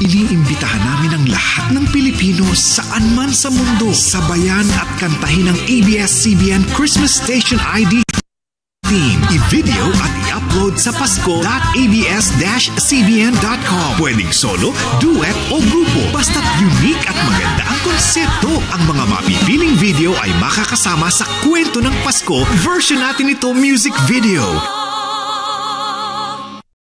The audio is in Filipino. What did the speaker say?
Iniimbitahan namin ang lahat ng Pilipino saan man sa mundo. Sabayan at kantahin ang ABS-CBN Christmas Station ID theme. I-video at i-upload sa pasko.abs-cbn.com. Pwedeng solo, duet o grupo. Basta't unique at maganda ang konsepto. Ang mga mapipiling video ay makakasama sa Kwento ng Pasko version natin ito music video.